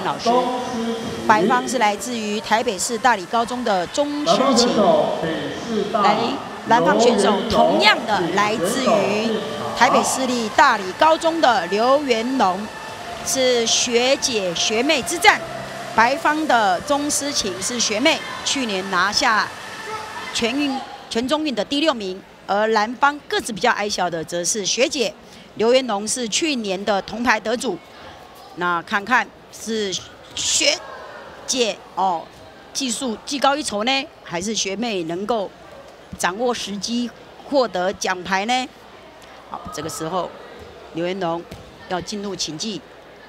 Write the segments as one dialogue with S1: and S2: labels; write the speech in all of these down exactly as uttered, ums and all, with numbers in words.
S1: 明老师。白方是来自于台北市大理高中的钟诗晴，来蓝方选手同样的来自于台北市立大理高中的刘元龙，是学姐学妹之战。白方的钟诗晴是学妹，去年拿下全运全中运的第六名，而蓝方个子比较矮小的则是学姐刘元龙，是去年的铜牌得主。那看看是学姐哦，技术技高一筹呢，还是学妹能够掌握时机获得奖牌呢？好，这个时候刘元龙要进入擒技，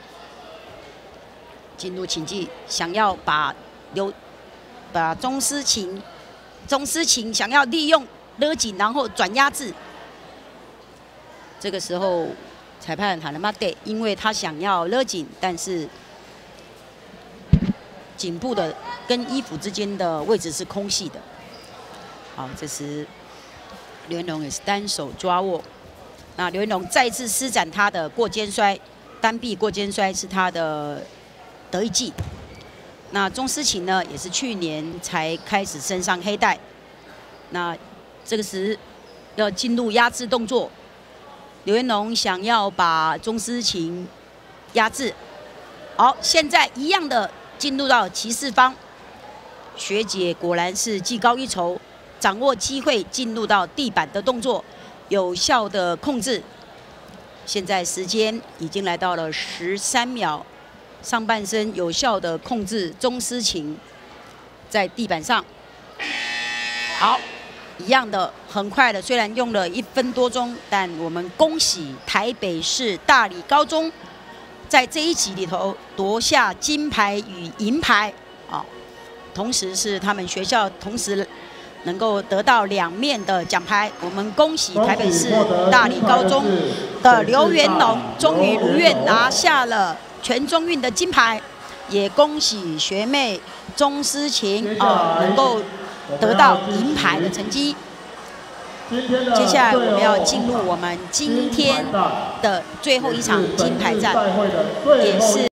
S1: 进入擒技，想要把刘把钟诗晴，钟诗晴想要利用勒紧，然后转压制。这个时候裁判喊了骂对，因为他想要勒紧，但是颈部的跟衣服之间的位置是空隙的。好，这时刘元龙也是单手抓握。那刘元龙再次施展他的过肩摔，单臂过肩摔是他的得意技。那钟诗晴呢，也是去年才开始升上黑带。那这个时要进入压制动作，刘元龙想要把钟诗晴压制。好，现在一样的进入到骑士方，学姐果然是技高一筹，掌握机会进入到地板的动作，有效的控制。现在时间已经来到了十三秒，上半身有效的控制钟诗晴在地板上。好，一样的很快的，虽然用了一分多钟，但我们恭喜台北市大理高中在这一集里头夺下金牌与银牌啊，同时是他们学校同时能够得到两面的奖牌。我们恭喜台北市大理高中的刘元龙终于如愿拿下了全中运的金牌，也恭喜学妹钟诗晴啊能够得到银牌的成绩。接下来我们要进入我们今天的最后一场金牌战，也是